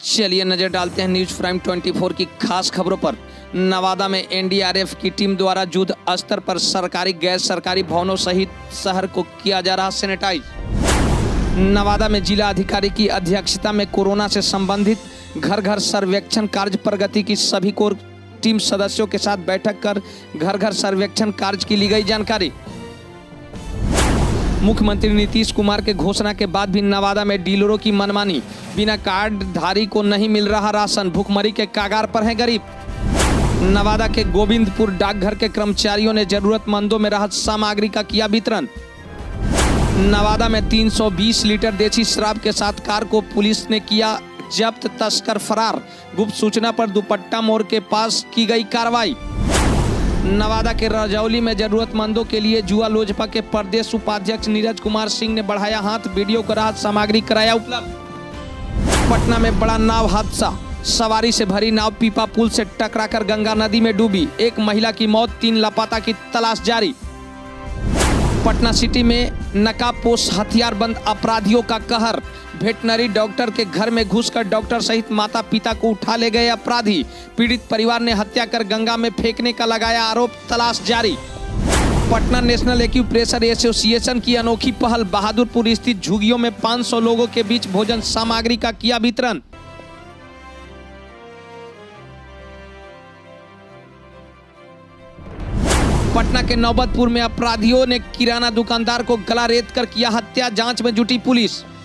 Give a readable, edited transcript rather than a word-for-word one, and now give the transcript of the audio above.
चलिए नजर डालते हैं न्यूज प्राइम 24 की खास खबरों पर। नवादा में एनडीआरएफ की टीम द्वारा युद्ध स्तर पर सरकारी गैर सरकारी भवनों सहित शहर को किया जा रहा सैनिटाइज। नवादा में जिला अधिकारी की अध्यक्षता में कोरोना से संबंधित घर घर सर्वेक्षण कार्य प्रगति की सभी कोर टीम सदस्यों के साथ बैठक कर घर घर सर्वेक्षण कार्य की ली गई जानकारी। मुख्यमंत्री नीतीश कुमार के घोषणा के बाद भी नवादा में डीलरों की मनमानी, बिना कार्ड धारी को नहीं मिल रहा राशन, भुखमरी के कागार पर हैं गरीब। नवादा के गोविंदपुर डाकघर के कर्मचारियों ने जरूरतमंदों में राहत सामग्री का किया वितरण। नवादा में 320 लीटर देसी शराब के साथ कार को पुलिस ने किया जब्त, तस्कर फरार। गुप्त सूचना पर दुपट्टा मोड़ के पास की गई कार्रवाई। नवादा के रजौली में जरूरतमंदों के लिए जुआ लोजपा के प्रदेश उपाध्यक्ष नीरज कुमार सिंह ने बढ़ाया हाथ, वीडियो को राहत सामग्री कराया उपलब्ध। पटना में बड़ा नाव हादसा, सवारी से भरी नाव पीपा पुल से टकराकर गंगा नदी में डूबी, एक महिला की मौत, 3 लापता की तलाश जारी। पटना सिटी में नकाबपोश हथियारबंद अपराधियों का कहर, वेटनरी डॉक्टर के घर में घुसकर डॉक्टर सहित माता पिता को उठा ले गए अपराधी, पीड़ित परिवार ने हत्या कर गंगा में फेंकने का लगाया आरोप, तलाश जारी। पटना नेशनल एक्यूप्रेशर एसोसिएशन की अनोखी पहल, बहादुरपुर स्थित झुग्गियों में 500 लोगों के बीच भोजन सामग्री का किया वितरण। पटना के नौबतपुर में अपराधियों ने किराना दुकानदार को गला रेत कर किया हत्या, जांच में जुटी पुलिस।